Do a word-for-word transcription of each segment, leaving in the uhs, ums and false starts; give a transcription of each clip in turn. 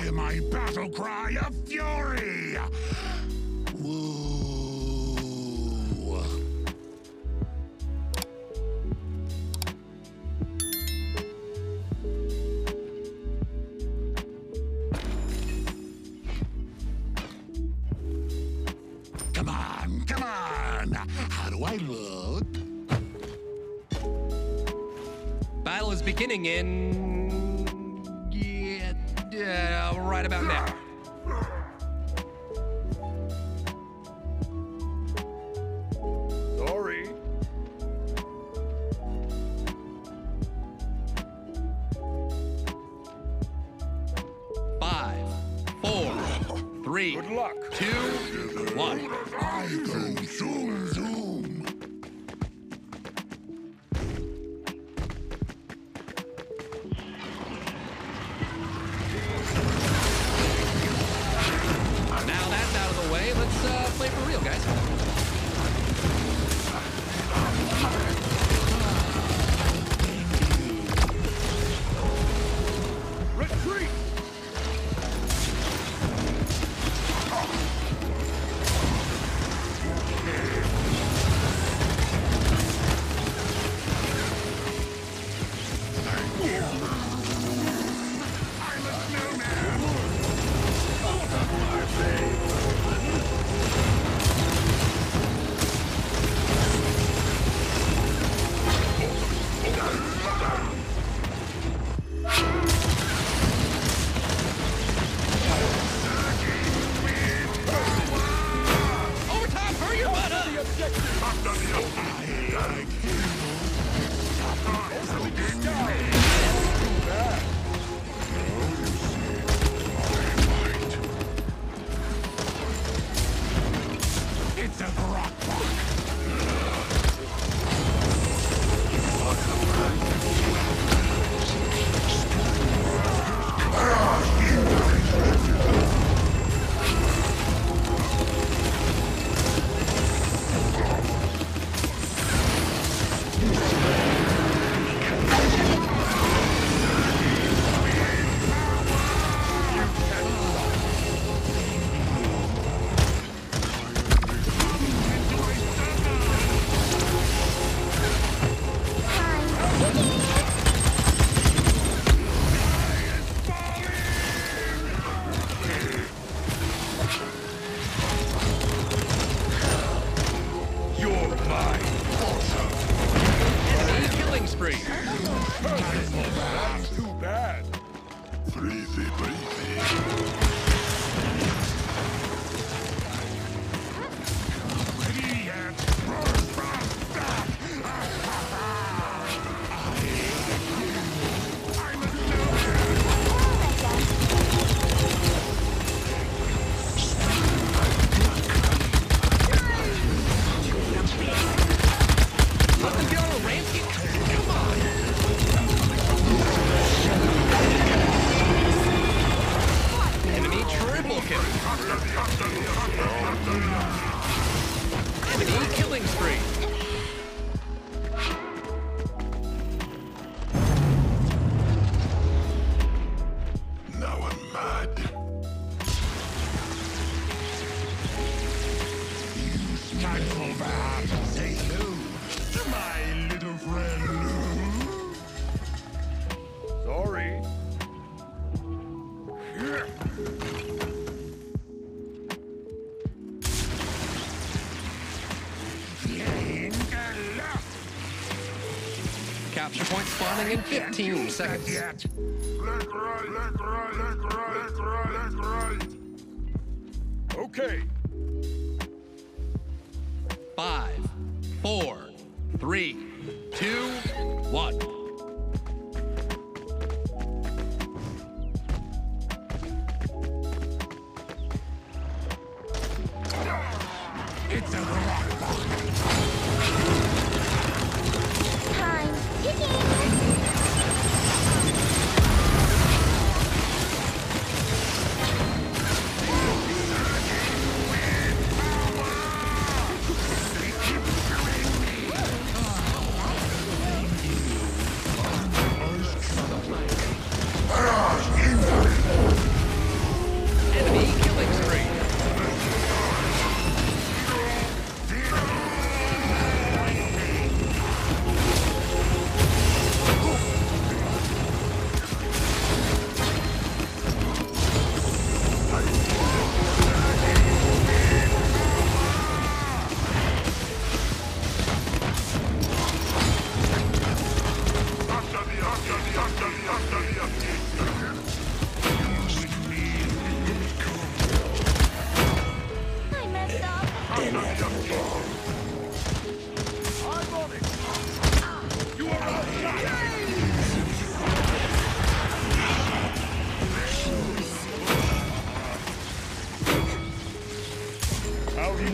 hear my battle cry of fury! Woo! Come on, come on! How do I look? Battle is beginning in... yeah, uh, right about now. Sorry. Five, four, three, Good luck. two, one. I go zoom, zoom! Now that's out of the way. Let's uh, play for real, guys. Retreat! I'm a snowman! Overtime, hurry your butt up! It's a rock You're mine. Enemy killing spree. That's too bad. Breathy, breathy. Nothing beyond a rampage. Come on. Enemy triple kill. Enemy killing spree. Now I'm mad. Time for that. Say hello to my little friend. Sorry. Capture point spawning in fifteen seconds. Yet. Leg right, leg right, leg right, leg right, leg right. Okay. Five, four, three, two, one. It's a rock. Time ticking.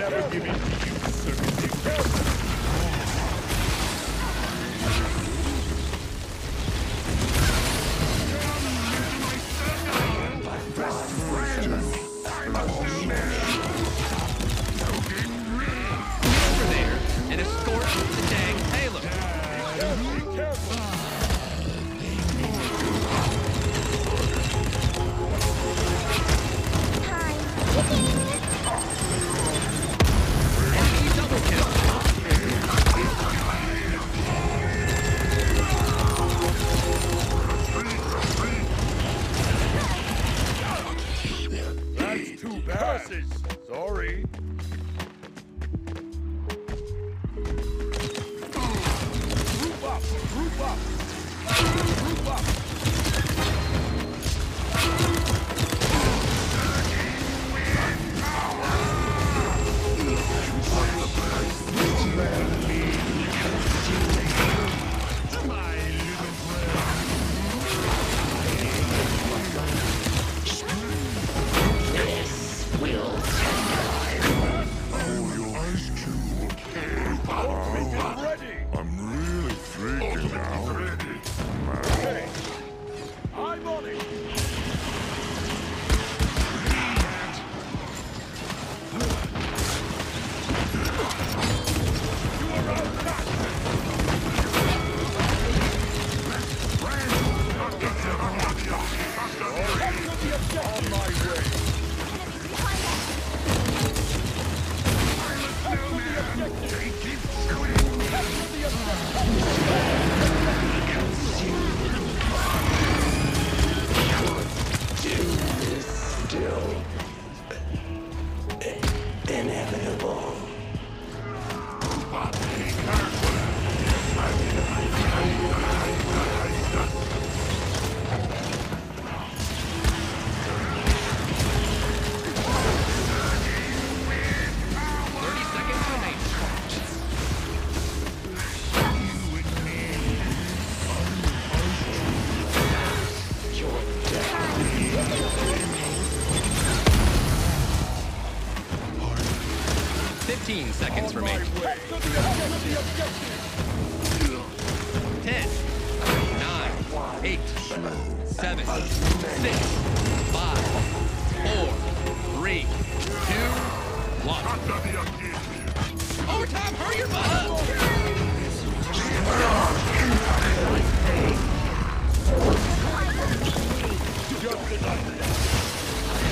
never give in to you, circus. Be careful. Over there and escort the dang payload. Be careful. Time ticking. Enemy double kill. That's too bad. Sorry. Group up. Group up. Group up. My little friend. Ice cube. Ultimate is ready. I'm really freaking out. Okay. I'm on it. You are outmatched. Capture the objective. On my way. Capture the objective. Capture the objective. thirty seconds remaining. Fifteen seconds On my remaining. way. Capture the objective. Ten, nine, eight, seven, six, five, four, three, two, one. Overtime, hurry your butt up! Just enough.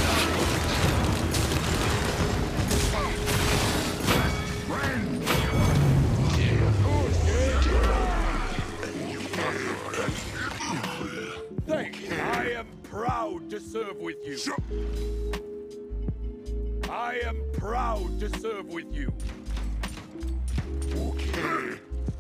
Thanks. I am proud to serve with you. I am proud to serve with you. Okay.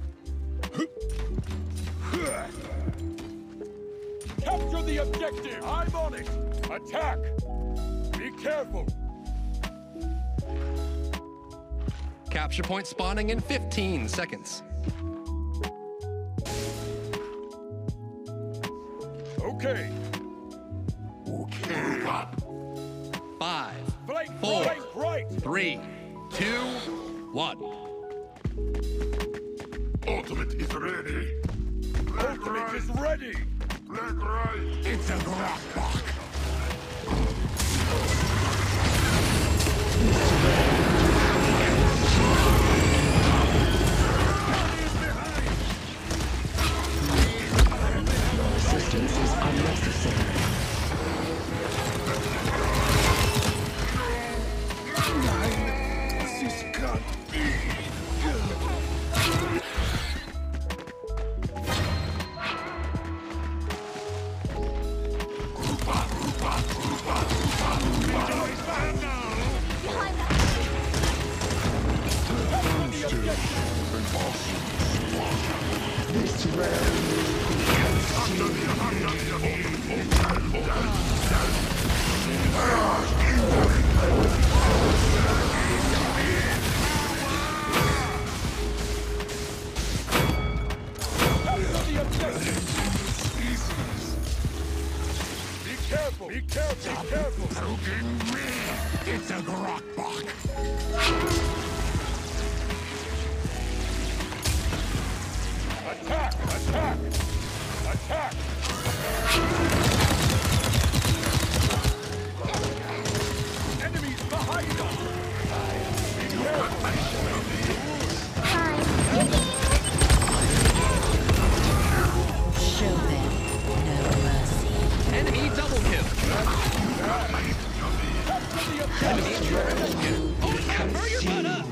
Capture the objective. I'm on it. Attack. Be careful. Capture point spawning in fifteen seconds. Okay. Okay. Five, Flank Four. right, right. three, two, one. Ultimate is ready. Black Ultimate right. is ready. Black right. It's a black block. This can't be. Behind us. Be careful. careful! Be careful! Be careful! Poking me! It's a Grokbok! Attack! Attack! Attack! Enemies behind us! Be careful! I'm ticking. Show them no mercy. Enemy double kill. Enemy triple kill. Oh yeah, hurry your butt up.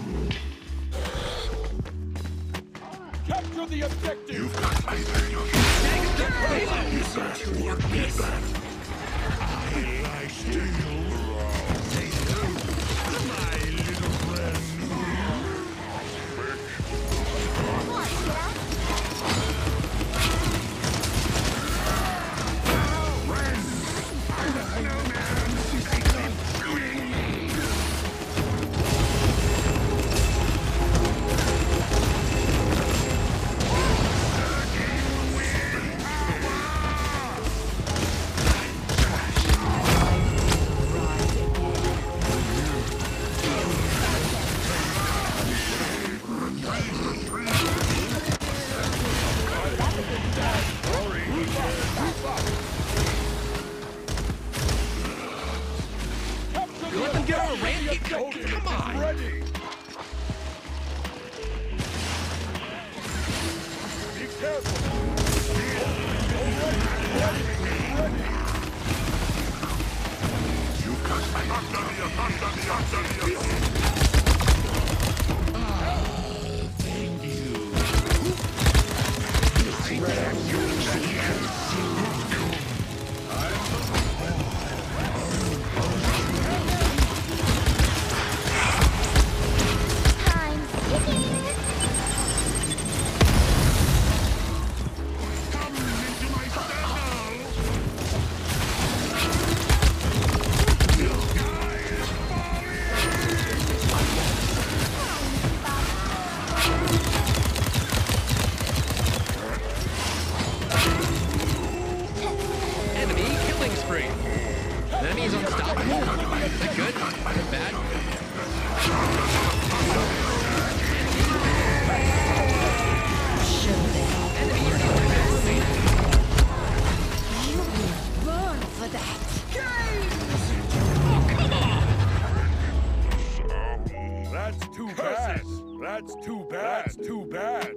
Capture the objective! You've got my payload. Next up, payload. To the abyss. I lie still. Say hello to my little friend. What, kiddo? You let them get on a rant? Come come on. Ready! Be careful! You've got my Thank you. I'm ticking. Come into my circle. This guy is Enemy killing spree. The enemy is unstoppable. Is that good? Is that bad? Show them Enemy is incapacitated. you will burn for that. That's too bad! That's too bad! That's too bad!